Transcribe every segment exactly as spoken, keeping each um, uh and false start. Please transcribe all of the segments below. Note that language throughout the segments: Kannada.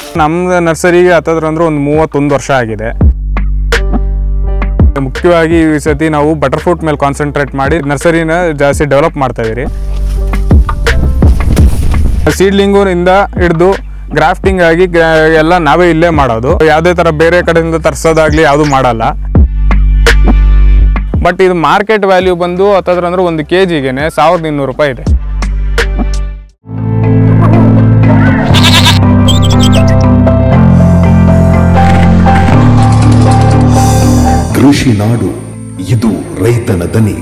ನಮ್ಮ ನರ್ಸರಿಗೆ ಹತ್ತತ್ರ ಅಂದ್ರೆ ಒಂದು ಮೂವತ್ತೊಂದು ವರ್ಷ ಆಗಿದೆ. ಮುಖ್ಯವಾಗಿ ಈ ಸತಿ ನಾವು ಬಟರ್ಫ್ರೂಟ್ ಮೇಲೆ ಕಾನ್ಸಂಟ್ರೇಟ್ ಮಾಡಿ ನರ್ಸರಿನ ಜಾಸ್ತಿ ಡೆವಲಪ್ ಮಾಡ್ತಾ ಇದೀವಿ. ಸೀಡ್ಲಿಂಗಿಂದ ಹಿಡಿದು ಗ್ರಾಫ್ಟಿಂಗ್ ಆಗಿ ಎಲ್ಲ ನಾವೇ ಇಲ್ಲೇ ಮಾಡೋದು. ಯಾವುದೇ ಥರ ಬೇರೆ ಕಡೆಯಿಂದ ತರಿಸೋದಾಗ್ಲಿ ಯಾವುದು ಮಾಡಲ್ಲ. ಬಟ್ ಇದು ಮಾರ್ಕೆಟ್ ವ್ಯಾಲ್ಯೂ ಬಂದು ಹತ್ತತ್ರ ಅಂದ್ರೆ ಒಂದು ಕೆ ಜಿಗೆ ಸಾವಿರದ ಇನ್ನೂರು ರೂಪಾಯಿ ಇದೆ. ಕೃಷಿ ನಾಡು, ಇದು ರೈತನ ದನಿ.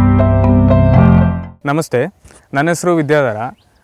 ನಮಸ್ತೆ, ನನ್ನ ಹೆಸರು ವಿದ್ಯಾಧರ.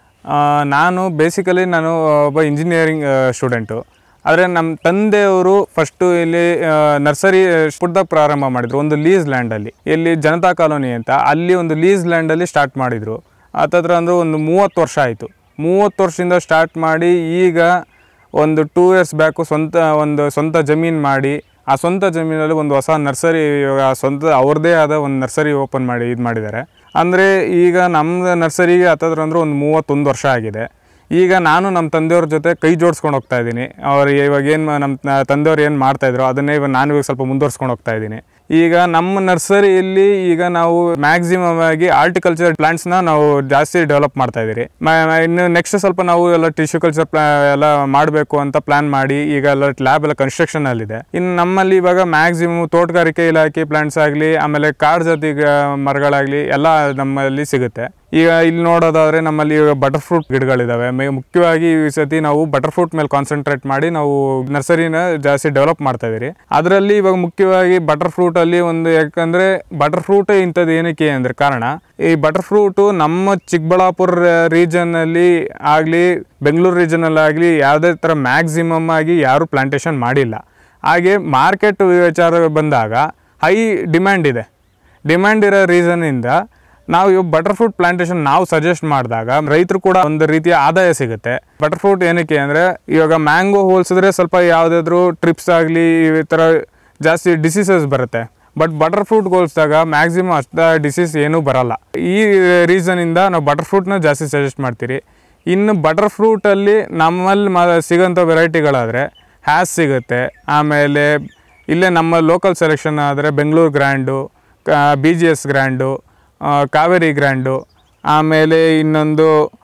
ನಾನು ಬೇಸಿಕಲಿ ನಾನು ಒಬ್ಬ ಇಂಜಿನಿಯರಿಂಗ್ ಸ್ಟೂಡೆಂಟು. ಆದರೆ ನಮ್ಮ ತಂದೆಯವರು ಫಸ್ಟು ಇಲ್ಲಿ ನರ್ಸರಿ ಪುಟ್ಟದಾಗ ಪ್ರಾರಂಭ ಮಾಡಿದರು, ಒಂದು ಲೀಸ್ ಲ್ಯಾಂಡಲ್ಲಿ, ಇಲ್ಲಿ ಜನತಾ ಕಾಲೋನಿ ಅಂತ, ಅಲ್ಲಿ ಒಂದು ಲೀಸ್ ಲ್ಯಾಂಡಲ್ಲಿ ಸ್ಟಾರ್ಟ್ ಮಾಡಿದರು. ಹತ್ತತ್ರ ಅಂದರೆ ಒಂದು ಮೂವತ್ತು ವರ್ಷ ಆಯಿತು. ಮೂವತ್ತು ವರ್ಷದಿಂದ ಸ್ಟಾರ್ಟ್ ಮಾಡಿ ಈಗ ಒಂದು ಟೂ ಇಯರ್ಸ್ ಬ್ಯಾಕು ಸ್ವಂತ ಒಂದು ಸ್ವಂತ ಜಮೀನು ಮಾಡಿ, ಆ ಸ್ವಂತ ಜಮೀನಲ್ಲಿ ಒಂದು ಹೊಸ ನರ್ಸರಿ, ಸ್ವಂತ ಅವ್ರದ್ದೇ ಆದ ಒಂದು ನರ್ಸರಿ ಓಪನ್ ಮಾಡಿ ಇದು ಮಾಡಿದ್ದಾರೆ. ಅಂದರೆ ಈಗ ನಮ್ಮ ನರ್ಸರಿಗೆ ಹತ್ತತ್ರ ಅಂದರೆ ಒಂದು ಮೂವತ್ತೊಂದು ವರ್ಷ ಆಗಿದೆ. ಈಗ ನಾನು ನಮ್ಮ ತಂದೆಯವ್ರ ಜೊತೆ ಕೈ ಜೋಡಿಸ್ಕೊಂಡು ಹೋಗ್ತಾ ಇದ್ದೀನಿ. ಅವ್ರು ಇವಾಗ ಏನು ನಮ್ಮ ತಂದೆಯವ್ರು ಏನು ಮಾಡ್ತಾಯಿದ್ರು ಅದನ್ನೇ ಇವಾಗ ನಾನು ಇವಾಗ ಸ್ವಲ್ಪ ಮುಂದುವರ್ಸ್ಕೊಂಡು ಹೋಗ್ತಾ ಇದ್ದೀನಿ. ಈಗ ನಮ್ಮ ನರ್ಸರಿಯಲ್ಲಿ ಈಗ ನಾವು ಮ್ಯಾಕ್ಸಿಮಮ್ ಆಗಿ ಆರ್ಟಿಕಲ್ಚರ್ ಪ್ಲಾಂಟ್ಸ್ನ ನಾವು ಜಾಸ್ತಿ ಡೆವಲಪ್ ಮಾಡ್ತಾ ಇದ್ದೀರಿ. ಇನ್ನು ನೆಕ್ಸ್ಟ್ ಸ್ವಲ್ಪ ನಾವು ಎಲ್ಲ ಟಿಶ್ಯೂ ಕಲ್ಚರ್ ಪ್ಲಾ ಎಲ್ಲ ಮಾಡಬೇಕು ಅಂತ ಪ್ಲಾನ್ ಮಾಡಿ ಈಗ ಎಲ್ಲ ಲ್ಯಾಬ್ ಎಲ್ಲ ಕನ್ಸ್ಟ್ರಕ್ಷನಲ್ಲಿದೆ. ಇನ್ನು ನಮ್ಮಲ್ಲಿ ಇವಾಗ ಮ್ಯಾಕ್ಸಿಮಮ್ ತೋಟಗಾರಿಕೆ ಇಲಾಖೆ ಪ್ಲಾಂಟ್ಸ್ ಆಗಲಿ, ಆಮೇಲೆ ಕಾಡು ಜಾತಿ ಮರಗಳಾಗಲಿ ಎಲ್ಲ ನಮ್ಮಲ್ಲಿ ಸಿಗುತ್ತೆ. ಈಗ ಇಲ್ಲಿ ನೋಡೋದಾದರೆ ನಮ್ಮಲ್ಲಿ ಇವಾಗ ಬಟರ್ಫ್ರೂಟ್ ಗಿಡಗಳಿದ್ದಾವೆ. ಮುಖ್ಯವಾಗಿ ಈ ಸತಿ ನಾವು ಬಟರ್ಫ್ರೂಟ್ ಮೇಲೆ ಕಾನ್ಸಂಟ್ರೇಟ್ ಮಾಡಿ ನಾವು ನರ್ಸರಿನ ಜಾಸ್ತಿ ಡೆವಲಪ್ ಮಾಡ್ತಾ ಇದ್ದೀರಿ. ಅದರಲ್ಲಿ ಇವಾಗ ಮುಖ್ಯವಾಗಿ ಬಟರ್ಫ್ರೂಟ್ ಅಲ್ಲಿ ಒಂದು, ಯಾಕಂದರೆ ಬಟರ್ಫ್ರೂಟ್ ಇಂಥದ್ದು ಏನಕ್ಕೆ ಅಂದರೆ ಕಾರಣ, ಈ ಬಟರ್ಫ್ರೂಟು ನಮ್ಮ ಚಿಕ್ಕಬಳ್ಳಾಪುರ ರೀಜನಲ್ಲಿ ಆಗಲಿ, ಬೆಂಗಳೂರು ರೀಜನಲ್ಲಿ ಆಗಲಿ ಯಾವುದೇ ಥರ ಮ್ಯಾಕ್ಸಿಮಮ್ ಆಗಿ ಯಾರೂ ಪ್ಲಾಂಟೇಶನ್ ಮಾಡಿಲ್ಲ. ಹಾಗೆ ಮಾರ್ಕೆಟ್ ವಿಚಾರ ಬಂದಾಗ ಹೈ ಡಿಮ್ಯಾಂಡ್ ಇದೆ. ಡಿಮ್ಯಾಂಡ್ ಇರೋ ರೀಸನ್ನಿಂದ ನಾವು ಇವಾಗ ಬಟರ್ಫ್ರೂಟ್ ಪ್ಲಾಂಟೇಶನ್ ನಾವು ಸಜೆಸ್ಟ್ ಮಾಡಿದಾಗ ರೈತರು ಕೂಡ ಒಂದು ರೀತಿಯ ಆದಾಯ ಸಿಗುತ್ತೆ. ಬಟರ್ಫ್ರೂಟ್ ಏನಕ್ಕೆ ಅಂದರೆ ಇವಾಗ ಮ್ಯಾಂಗೋ ಹೋಲಿಸಿದ್ರೆ ಸ್ವಲ್ಪ ಯಾವುದಾದ್ರೂ ಟ್ರಿಪ್ಸ್ ಆಗಲಿ ಈ ಥರ ಜಾಸ್ತಿ ಡಿಸೀಸಸ್ ಬರುತ್ತೆ. ಬಟ್ ಬಟರ್ಫ್ರೂಟ್ ಹೋಲಿಸಿದಾಗ ಮ್ಯಾಕ್ಸಿಮಮ್ ಅಷ್ಟು ಡಿಸೀಸ್ ಏನೂ ಬರೋಲ್ಲ. ಈ ರೀಸನಿಂದ ನಾವು ಬಟರ್ಫ್ರೂಟ್ನ ಜಾಸ್ತಿ ಸಜೆಸ್ಟ್ ಮಾಡ್ತೀರಿ. ಇನ್ನು ಬಟರ್ಫ್ರೂಟಲ್ಲಿ ನಮ್ಮಲ್ಲಿ ಮ ಸಿಗೋಂಥ ವೆರೈಟಿಗಳಾದರೆ ಹ್ಯಾಸ್ ಸಿಗುತ್ತೆ. ಆಮೇಲೆ ಇಲ್ಲೇ ನಮ್ಮ ಲೋಕಲ್ ಸೆಲೆಕ್ಷನ್ ಆದರೆ Bengaluru grand, B G S grand, Kaveri grand, ಆಮೇಲೆ ಇನ್ನೊಂದು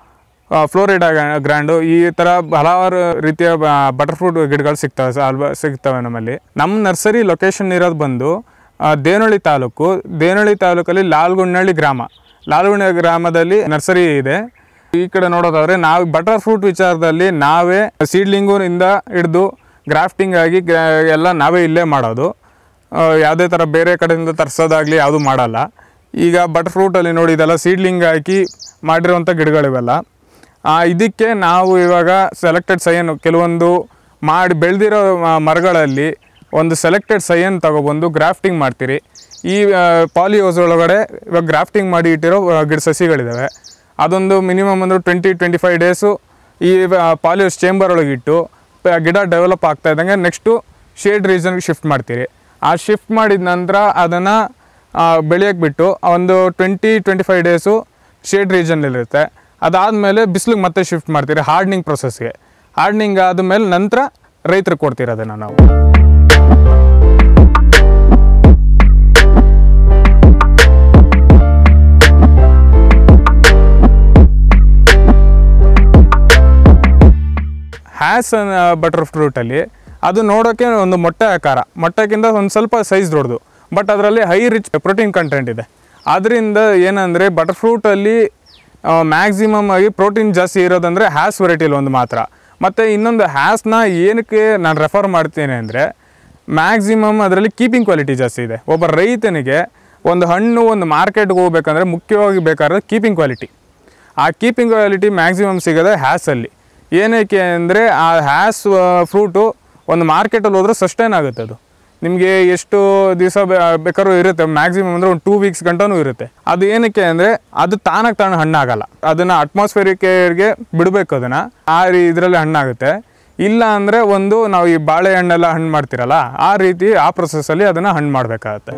ಫ್ಲೋರಿಡಾ ಗ್ರ್ಯಾಂಡು, ಈ ಥರ ಹಲವಾರು ರೀತಿಯ ಬಟರ್ಫ್ರೂಟ್ ಗಿಡಗಳು ಸಿಗ್ತವೆ ಅಲ್ವಾ ಸಿಗ್ತವೆ ನಮ್ಮಲ್ಲಿ. ನಮ್ಮ ನರ್ಸರಿ ಲೊಕೇಶನ್ ಇರೋದು ಬಂದು ದೇವನಹಳ್ಳಿ ತಾಲೂಕು. ದೇವನಹಳ್ಳಿ ತಾಲೂಕಲ್ಲಿ ಲಾಲ್ಗುಂಡನಹಳ್ಳಿ ಗ್ರಾಮ, ಲಾಲ್ಗುಂಡನಹಳ್ಳಿ ಗ್ರಾಮದಲ್ಲಿ ನರ್ಸರಿ ಇದೆ. ಈ ಕಡೆ ನೋಡೋದಾದರೆ ನಾವು ಬಟರ್ಫ್ರೂಟ್ ವಿಚಾರದಲ್ಲಿ ನಾವೇ ಸೀಡ್ಲಿಂಗಿಂದ ಹಿಡಿದು ಗ್ರಾಫ್ಟಿಂಗ್ ಆಗಿ ಎಲ್ಲ ನಾವೇ ಇಲ್ಲೇ ಮಾಡೋದು. ಯಾವುದೇ ಥರ ಬೇರೆ ಕಡೆಯಿಂದ ತರಿಸೋದಾಗಲಿ ಯಾವುದು ಮಾಡಲ್ಲ. ಈಗ ಬಟರ್ಫ್ರೂಟಲ್ಲಿ ನೋಡಿ, ಇದೆಲ್ಲ ಸೀಡ್ಲಿಂಗ್ ಹಾಕಿ ಮಾಡಿರೋವಂಥ ಗಿಡಗಳಿವೆಲ್ಲ. ಇದಕ್ಕೆ ನಾವು ಇವಾಗ ಸೆಲೆಕ್ಟೆಡ್ ಸೈನ್, ಕೆಲವೊಂದು ಮಾಡಿ ಬೆಳೆದಿರೋ ಮರಗಳಲ್ಲಿ ಒಂದು ಸೆಲೆಕ್ಟೆಡ್ ಸೈನ್ ತೊಗೊಬಂದು ಗ್ರಾಫ್ಟಿಂಗ್ ಮಾಡ್ತೀರಿ. ಈ ಪಾಲಿಹೌಸ್ ಒಳಗಡೆ ಇವಾಗ ಗ್ರಾಫ್ಟಿಂಗ್ ಮಾಡಿ ಇಟ್ಟಿರೋ ಗಿಡ ಸಸಿಗಳಿದ್ದಾವೆ. ಅದೊಂದು ಮಿನಿಮಮ್ ಅಂದ್ರೆ ಟ್ವೆಂಟಿ ಟ್ವೆಂಟಿ ಫೈವ್ ಡೇಸು ಈ ಪಾಲಿಹೌಸ್ ಚೇಂಬರ್ ಒಳಗಿಟ್ಟು ಗಿಡ ಡೆವಲಪ್ ಆಗ್ತಾ ಇದ್ದಂಗೆ ನೆಕ್ಸ್ಟು ಶೇಡ್ ರೀಸನ್ಗೆ ಶಿಫ್ಟ್ ಮಾಡ್ತೀರಿ. ಆ ಶಿಫ್ಟ್ ಮಾಡಿದ ನಂತರ ಅದನ್ನು ಬೆಳೆಯೋಕ್ಕೆ ಬಿಟ್ಟು ಒಂದು twenty twenty five days shade ರೀಜನ್ನಲ್ಲಿರುತ್ತೆ. ಅದಾದಮೇಲೆ ಬಿಸಿಲಿಗೆ ಮತ್ತೆ ಶಿಫ್ಟ್ ಮಾಡ್ತೀರಿ ಹಾರ್ಡ್ನಿಂಗ್ ಪ್ರೊಸೆಸ್ಗೆ. ಹಾರ್ಡ್ನಿಂಗ್ ಆದಮೇಲೆ ನಂತರ ರೈತರಿಗೆ ಕೊಡ್ತೀರಿ ಅದನ್ನು ನಾವು. ಹ್ಯಾಸ್ ಬಟರ್ ಫ್ರೂಟಲ್ಲಿ ಅದು ನೋಡೋಕ್ಕೆ ಒಂದು ಮೊಟ್ಟೆ ಆಕಾರ, ಮೊಟ್ಟೆಗಿಂತ ಒಂದು ಸ್ವಲ್ಪ ಸೈಜ್ ದೊಡ್ಡದು, ಬಟ್ ಅದರಲ್ಲಿ ಹೈ ರಿಚ್ ಪ್ರೋಟೀನ್ ಕಂಟೆಂಟ್ ಇದೆ. ಆದ್ದರಿಂದ ಏನಂದರೆ ಬಟರ್ಫ್ರೂಟಲ್ಲಿ ಮ್ಯಾಕ್ಸಿಮಮ್ ಆಗಿ ಪ್ರೋಟೀನ್ ಜಾಸ್ತಿ ಇರೋದಂದರೆ ಹ್ಯಾಸ್ ವೆರೈಟಿಲಿ ಒಂದು ಮಾತ್ರ. ಮತ್ತು ಇನ್ನೊಂದು ಹ್ಯಾಸ್ನ ಏನಕ್ಕೆ ನಾನು ರೆಫರ್ ಮಾಡ್ತೀನಿ ಅಂದರೆ ಮ್ಯಾಕ್ಸಿಮಮ್ ಅದರಲ್ಲಿ ಕೀಪಿಂಗ್ ಕ್ವಾಲಿಟಿ ಜಾಸ್ತಿ ಇದೆ. ಒಬ್ಬ ರೈತನಿಗೆ ಒಂದು ಹಣ್ಣು ಒಂದು ಮಾರ್ಕೆಟ್ಗೆ ಹೋಗ್ಬೇಕಂದ್ರೆ ಮುಖ್ಯವಾಗಿ ಬೇಕಾದ್ರೆ ಕೀಪಿಂಗ್ ಕ್ವಾಲಿಟಿ. ಆ ಕೀಪಿಂಗ್ ಕ್ವಾಲಿಟಿ ಮ್ಯಾಕ್ಸಿಮಮ್ ಸಿಗೋದೆ ಹ್ಯಾಸಲ್ಲಿ. ಏನಕ್ಕೆ ಅಂದರೆ ಆ ಹ್ಯಾಸ್ ಫ್ರೂಟು ಒಂದು ಮಾರ್ಕೆಟಲ್ಲಿ ಹೋದ್ರೆ ಸಸ್ಟೈನ್ ಆಗುತ್ತೆ. ಅದು ನಿಮಗೆ ಎಷ್ಟು ದಿವಸ ಬೇಕಾದ್ರೂ ಇರುತ್ತೆ, ಮ್ಯಾಕ್ಸಿಮಮ್ ಅಂದರೆ ಒಂದು ಟೂ ವೀಕ್ಸ್ ಗಂಟನೂ ಇರುತ್ತೆ. ಅದು ಏನಕ್ಕೆ ಅಂದರೆ ಅದು ತಾನಾಗಿ ತಾನು ಹಣ್ಣಾಗಲ್ಲ, ಅದನ್ನು ಅಟ್ಮಾಸ್ಫಿಯರಿಕ್ಗೆ ಬಿಡಬೇಕು, ಅದನ್ನು ಆ ಇದರಲ್ಲಿ ಹಣ್ಣಾಗುತ್ತೆ. ಇಲ್ಲ ಅಂದರೆ ಒಂದು ನಾವು ಈ ಬಾಳೆಹಣ್ಣೆಲ್ಲ ಹಣ್ಣು ಮಾಡ್ತಿರಲ್ಲ ಆ ರೀತಿ ಆ ಪ್ರೊಸೆಸ್ಸಲ್ಲಿ ಅದನ್ನು ಹಣ್ಣು ಮಾಡಬೇಕಾಗತ್ತೆ.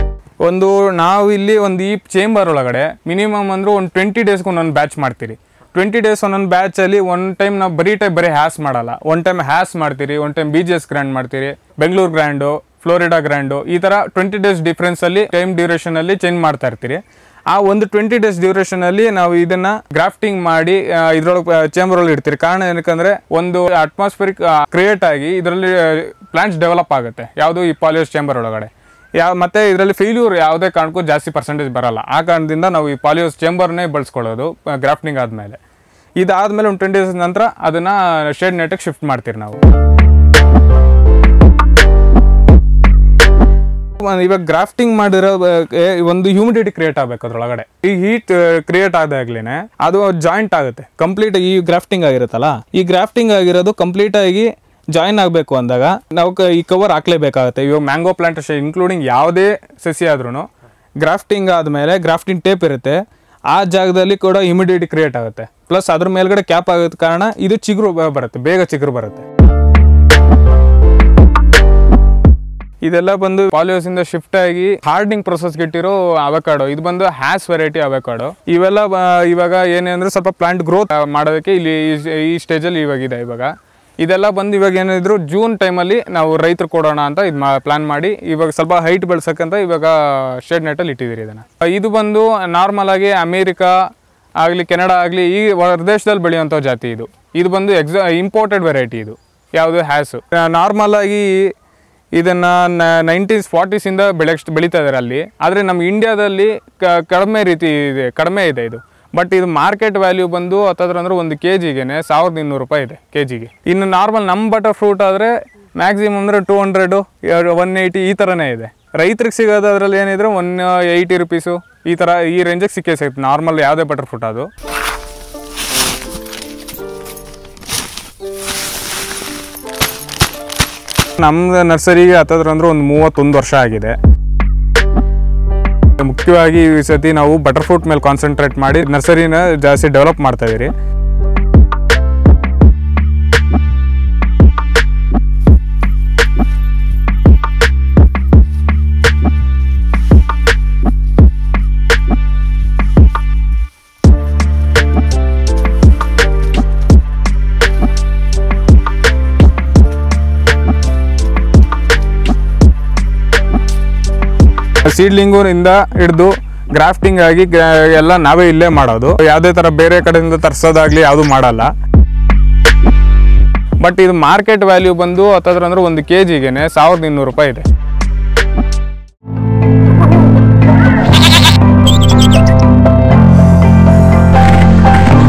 ಒಂದು ನಾವು ಇಲ್ಲಿ ಒಂದು ಈ ಚೇಂಬರ್ ಒಳಗಡೆ ಮಿನಿಮಮ್ ಅಂದರೆ ಒಂದು ಟ್ವೆಂಟಿ ಡೇಸ್ಗೆ ಒಂದೊಂದು ಬ್ಯಾಚ್ ಮಾಡ್ತೀರಿ. ಟ್ವೆಂಟಿ ಡೇಸ್ ಒಂದೊಂದು ಬ್ಯಾಚಲ್ಲಿ ಒನ್ ಟೈಮ್ ನಾವು ಬರೀ ಟೈಮ್ ಬರೀ ಹ್ಯಾಸ್ ಮಾಡಲ್ಲ. ಒನ್ ಟೈಮ್ ಹ್ಯಾಸ್ ಮಾಡ್ತೀರಿ, one time B G S grand ಮಾಡ್ತೀರಿ, ಬೆಂಗಳೂರು ಗ್ರ್ಯಾಂಡು, ಫ್ಲೋರಿಡಾ ಗ್ರ್ಯಾಂಡು, ಈ ಥರ ಟ್ವೆಂಟಿ ಡೇಸ್ ಡಿಫ್ರೆನ್ಸಲ್ಲಿ ಟೈಮ್ ಡ್ಯೂರೇಷನಲ್ಲಿ ಚೇಂಜ್ ಮಾಡ್ತಾ ಇರ್ತೀರಿ. ಆ ಒಂದು ಟ್ವೆಂಟಿ ಡೇಸ್ ಡ್ಯೂರೇಷನಲ್ಲಿ ನಾವು ಇದನ್ನು ಗ್ರಾಫ್ಟಿಂಗ್ ಮಾಡಿ ಇದರೊಳಗೆ ಚೇಂಬರಲ್ಲಿ ಇಡ್ತೀರಿ. ಕಾರಣ ಏನಕ್ಕಂದರೆ ಒಂದು ಅಟ್ಮಾಸ್ಫಿಯರಿಕ್ ಕ್ರಿಯೇಟ್ ಆಗಿ ಇದರಲ್ಲಿ ಪ್ಲಾಂಟ್ಸ್ ಡೆವಲಪ್ ಆಗುತ್ತೆ, ಯಾವುದು ಈ ಪಾಲಿಯೋಸ್ ಚೇಂಬರ್ ಒಳಗಡೆ. ಯಾವ ಮತ್ತು ಇದರಲ್ಲಿ ಫೇಲ್ಯೂರ್ ಯಾವುದೇ ಕಾರಣಕ್ಕೂ ಜಾಸ್ತಿ ಪರ್ಸೆಂಟೇಜ್ ಬರಲ್ಲ. ಆ ಕಾರಣದಿಂದ ನಾವು ಈ ಪಾಲಿಯೋಸ್ ಚೇಂಬರ್ನೇ ಬಳಸ್ಕೊಳ್ಳೋದು ಗ್ರಾಫ್ಟಿಂಗ್ ಆದಮೇಲೆ. ಇದಾದಮೇಲೆ ಒಂದು ಟ್ವೆಂಟಿ ಡೇಸ್ ನಂತರ ಅದನ್ನು ಶೇಡ್ ನೆಟ್ಟಿಗೆ ಶಿಫ್ಟ್ ಮಾಡ್ತೀರಿ ನಾವು. ಇವಾಗ ಗ್ರಾಫ್ಟಿಂಗ್ ಮಾಡಿರೋ ಒಂದು ಹ್ಯೂಮಿಡಿಟಿ ಕ್ರಿಯೇಟ್ ಆಗಬೇಕು ಅದರೊಳಗಡೆ. ಈ ಹೀಟ್ ಕ್ರಿಯೇಟ್ ಆದಾಗ್ಲೇ ಅದು ಜಾಯಿಂಟ್ ಆಗುತ್ತೆ ಕಂಪ್ಲೀಟ್. ಈ ಗ್ರಾಫ್ಟಿಂಗ್ ಆಗಿರುತ್ತಲ್ಲ, ಈ ಗ್ರಾಫ್ಟಿಂಗ್ ಆಗಿರೋದು ಕಂಪ್ಲೀಟ್ ಆಗಿ ಜಾಯಿನ್ ಆಗಬೇಕು ಅಂದಾಗ ನಾವು ಈ ಕವರ್ ಹಾಕ್ಲೇಬೇಕಾಗುತ್ತೆ. ಇವಾಗ ಮ್ಯಾಂಗೋ ಪ್ಲಾಂಟೇಶನ್ ಇನ್ಕ್ಲೂಡಿಂಗ್ ಯಾವುದೇ ಸಸಿ ಆದ್ರೂ ಗ್ರಾಫ್ಟಿಂಗ್ ಆದಮೇಲೆ ಗ್ರಾಫ್ಟಿಂಗ್ ಟೇಪ್ ಇರುತ್ತೆ, ಆ ಜಾಗದಲ್ಲಿ ಕೂಡ ಹ್ಯೂಮಿಡಿಟಿ ಕ್ರಿಯೇಟ್ ಆಗುತ್ತೆ. ಪ್ಲಸ್ ಅದ್ರ ಮೇಲ್ಗಡೆ ಕ್ಯಾಪ್ ಆಗೋದ ಕಾರಣ ಇದು ಚಿಗುರು ಬರುತ್ತೆ, ಬೇಗ ಚಿಗುರು ಬರುತ್ತೆ. ಇದೆಲ್ಲ ಬಂದು ಪಾಲಿಯೋಸ್ ಇಂದ ಶಿಫ್ಟ್ ಆಗಿ ಹಾರ್ಡನಿಂಗ್ ಪ್ರೊಸೆಸ್ಗೆ ಇಟ್ಟಿರೋ ಅವಕಾಡೋ. ಇದು ಬಂದು ಹ್ಯಾಸ್ ವೆರೈಟಿ ಅವಕಾಡೋ. ಇವೆಲ್ಲ ಇವಾಗ ಏನೇಂದ್ರೆ ಸ್ವಲ್ಪ ಪ್ಲಾಂಟ್ ಗ್ರೋತ್ ಮಾಡೋದಕ್ಕೆ ಇಲ್ಲಿ ಈ ಸ್ಟೇಜಲ್ಲಿ ಇವಾಗಿದೆ. ಇವಾಗ ಇದೆಲ್ಲ ಬಂದು ಇವಾಗ ಏನಿದ್ರು ಜೂನ್ ಟೈಮಲ್ಲಿ ನಾವು ರೈತರು ಕೊಡೋಣ ಅಂತ ಇದು ಪ್ಲಾನ್ ಮಾಡಿ ಇವಾಗ ಸ್ವಲ್ಪ ಹೈಟ್ ಬೆಳ್ಸಕ್ಕಂತ ಇವಾಗ ಶೇಡ್ ನೆಟ್ಟಲ್ಲಿ ಇಟ್ಟಿದ್ದೀರಿ ಇದನ್ನು. ಇದು ಬಂದು ನಾರ್ಮಲ್ ಆಗಿ ಅಮೇರಿಕಾ ಆಗಲಿ ಕೆನಡಾ ಆಗಲಿ ಈ ಹೊರದೇಶದಲ್ಲಿ ಬೆಳೆಯುವಂಥ ಜಾತಿ ಇದು. ಇದು ಬಂದು ಎಕ್ಸಾ ಇಂಪೋರ್ಟೆಡ್ ವೆರೈಟಿ. ಇದು ಯಾವುದು ಹ್ಯಾಸು. ನಾರ್ಮಲ್ ಆಗಿ ಇದನ್ನು ನೈನ್ಟೀಸ್ ಫಾರ್ಟೀಸಿಂದ ಬೆಳೆ ಬೆಳೀತಾ ಇದ್ದಾರೆ ಅಲ್ಲಿ. ಆದರೆ ನಮ್ಮ ಇಂಡಿಯಾದಲ್ಲಿ ಕಡಿಮೆ ರೀತಿ ಇದೆ, ಕಡಿಮೆ ಇದೆ ಇದು. ಬಟ್ ಇದು ಮಾರ್ಕೆಟ್ ವ್ಯಾಲ್ಯೂ ಬಂದು ಹತ್ತತ್ರ ಅಂದರೆ ಒಂದು ಕೆ ಜಿಗೆ ಸಾವಿರದ ಇನ್ನೂರು ರೂಪಾಯಿ ಇದೆ ಕೆ ಜಿಗೆ. ಇನ್ನು ನಾರ್ಮಲ್ ನಮ್ಮ ಬಟರ್ ಫ್ರೂಟ್ ಆದರೆ ಮ್ಯಾಕ್ಸಿಮಮ್ ಅಂದರೆ ಟೂ ಹಂಡ್ರೆಡು ಒನ್ ಏಯ್ಟಿ ಈ ಥರನೇ ಇದೆ. ರೈತರಿಗೆ ಸಿಗೋದು ಅದರಲ್ಲಿ ಏನಿದ್ರೆ ಒನ್ ಏಯ್ಟಿ ರುಪೀಸು ಈ ಥರ ಈ ರೇಂಜಿಗೆ ಸಿಕ್ಕೇ ಸಿಗುತ್ತೆ ನಾರ್ಮಲ್ ಯಾವುದೇ ಬಟರ್ ಫ್ರೂಟ್. ಅದು ನಮ್ಮ ನರ್ಸರಿಗೆ ಹತ್ತತ್ರ ಅಂದ್ರೆ ಒಂದು ಮೂವತ್ತೊಂದು ವರ್ಷ ಆಗಿದೆ. ಮುಖ್ಯವಾಗಿ ಈ ಸತಿ ನಾವು ಬಟರ್ ಫ್ರೂಟ್ ಮೇಲೆ ಕಾನ್ಸಂಟ್ರೇಟ್ ಮಾಡಿ ನರ್ಸರಿನ ಜಾಸ್ತಿ ಡೆವಲಪ್ ಮಾಡ್ತಾ ಇದೀರಿ. ಸೀಡ್ಲಿಂಗಿಂದ ಹಿಡಿದು ಗ್ರಾಫ್ಟಿಂಗ್ ಆಗಿ ಎಲ್ಲ ನಾವೇ ಇಲ್ಲೇ ಮಾಡೋದು. ಯಾವುದೇ ಥರ ಬೇರೆ ಕಡೆಯಿಂದ ತರಿಸೋದಾಗಲಿ ಯಾವುದು ಮಾಡಲ್ಲ. ಬಟ್ ಇದು ಮಾರ್ಕೆಟ್ ವ್ಯಾಲ್ಯೂ ಬಂದು ಹತ್ತತ್ರ ಅಂದ್ರೆ ಒಂದು ಕೆ ಜಿಗೆ ಸಾವಿರದ ಇನ್ನೂರು ರೂಪಾಯಿ ಇದೆ.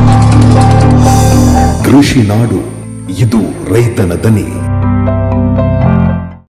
ಕೃಷಿ ನಾಡು, ಇದು ರೈತನ ದನಿ.